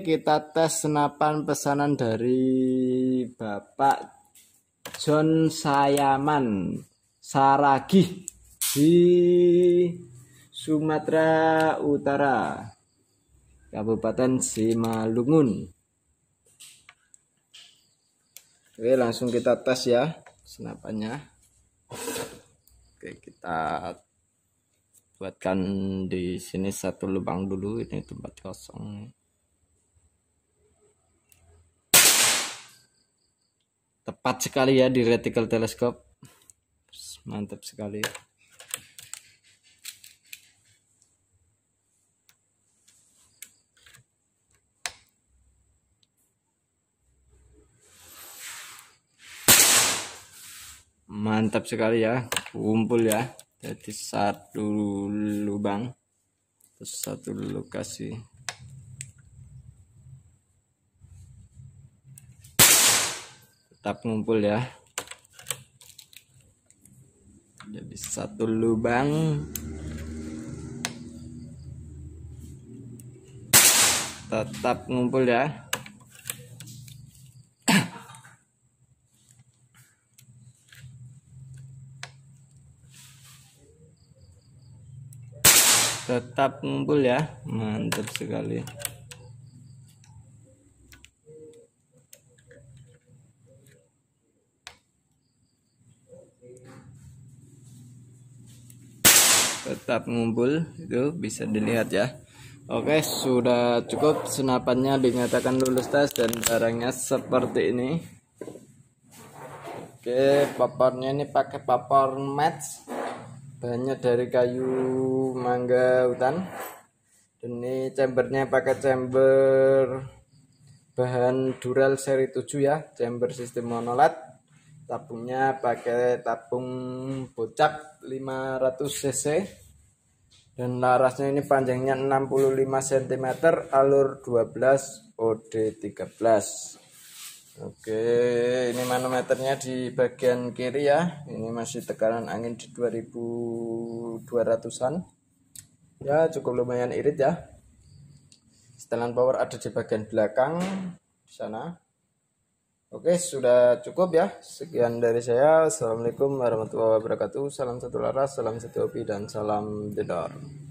kita tes senapan pesanan dari Bapak John Sayaman Saragih di Sumatera Utara, Kabupaten Simalungun. Oke, langsung kita tes ya senapannya. Oke, kita buatkan di sini satu lubang dulu, ini tempat kosong. Tepat sekali ya di reticle teleskop, mantap sekali. Mantap sekali ya, kumpul ya. Jadi satu lubang terus satu lokasi. Tetap ngumpul ya. Jadi satu lubang tetap ngumpul ya. Tetap ngumpul ya, mantap sekali. Tetap ngumpul, itu bisa dilihat ya. Oke, sudah cukup, senapannya dinyatakan lulus tes dan barangnya seperti ini. Oke, paparnya ini pakai papar match, bahannya dari kayu mangga hutan. Dan ini chambernya pakai chamber bahan Dural seri 7 ya, chamber sistem monoled. Tabungnya pakai tabung bocak 500 cc. Dan larasnya ini panjangnya 65 cm, alur 12 OD13. Oke, ini manometernya di bagian kiri ya. Ini masih tekanan angin di 2200-an. Ya, cukup lumayan irit ya. Setelan power ada di bagian belakang di sana. Oke, sudah cukup ya. Sekian dari saya. Assalamualaikum warahmatullahi wabarakatuh. Salam satu laras, salam satu hobi, dan salam jedor.